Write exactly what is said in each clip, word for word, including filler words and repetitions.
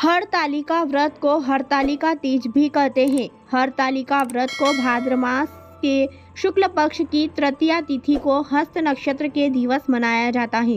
हरतालिका व्रत को हरतालिका तीज भी कहते हैं। हरतालिका व्रत को भाद्र मास के शुक्ल पक्ष की तृतीया तिथि को हस्त नक्षत्र के दिवस मनाया जाता है।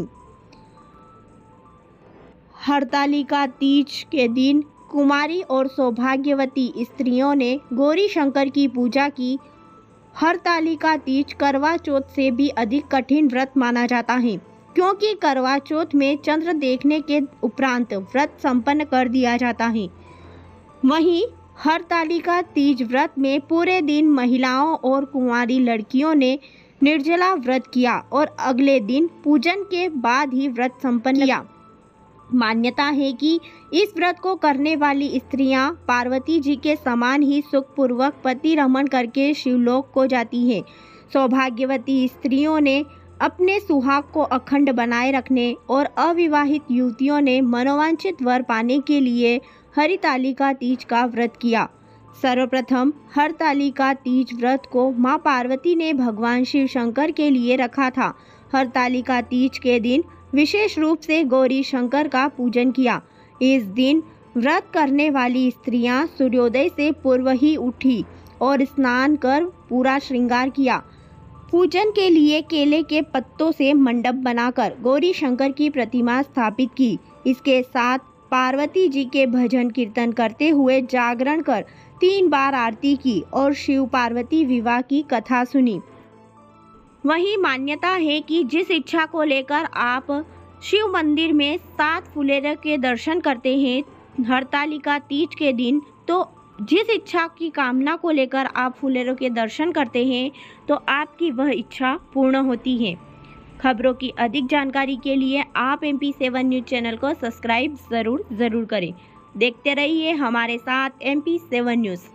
हरतालिका तीज के दिन कुमारी और सौभाग्यवती स्त्रियों ने गौरी शंकर की पूजा की। हरतालिका तीज करवा चौथ से भी अधिक कठिन व्रत माना जाता है, क्योंकि करवा चौथ में चंद्र देखने के उपरांत व्रत संपन्न कर दिया जाता है। वहीं हरतालिका तीज व्रत में पूरे दिन महिलाओं और कुंवारी लड़कियों ने निर्जला व्रत किया और अगले दिन पूजन के बाद ही व्रत संपन्न किया। मान्यता है कि इस व्रत को करने वाली स्त्रियां पार्वती जी के समान ही सुखपूर्वक पति रमण करके शिवलोक को जाती हैं। सौभाग्यवती स्त्रियों ने अपने सुहाग को अखंड बनाए रखने और अविवाहित युवतियों ने मनोवांछित वर पाने के लिए हरतालिका तीज का व्रत किया। सर्वप्रथम हरतालिका तीज व्रत को मां पार्वती ने भगवान शिव शंकर के लिए रखा था। हरतालिका तीज के दिन विशेष रूप से गौरी शंकर का पूजन किया। इस दिन व्रत करने वाली स्त्रियां सूर्योदय से पूर्व ही उठी और स्नान कर पूरा श्रृंगार किया। पूजन के लिए केले के पत्तों से मंडप बनाकर गौरी शंकर की प्रतिमा स्थापित की। इसके साथ पार्वती जी के भजन कीर्तन करते हुए जागरण कर तीन बार आरती की और शिव पार्वती विवाह की कथा सुनी। वहीं मान्यता है कि जिस इच्छा को लेकर आप शिव मंदिर में सात फुलेरों के दर्शन करते हैं हरतालिका तीज के दिन, तो जिस इच्छा की कामना को लेकर आप फुलेरों के दर्शन करते हैं तो आपकी वह इच्छा पूर्ण होती है। खबरों की अधिक जानकारी के लिए आप M P seven news channel को सब्सक्राइब ज़रूर ज़रूर करें। देखते रहिए हमारे साथ एम पी सेवन न्यूज़।